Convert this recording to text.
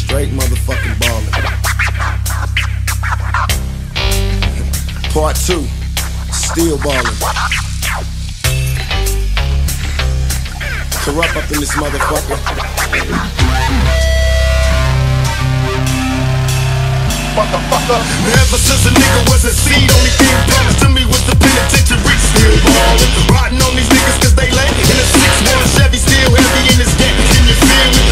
Straight motherfucking ballin'. Part 2, still ballin'. Corrupt up in this motherfucker. Motherfucker. Ever since a nigga was a seed, only thing promised to me was the penitentiary. Still ballin', riding on these niggas cause they lame. In a 6-1 Chevy, still heavy in his deck. Can you feel me?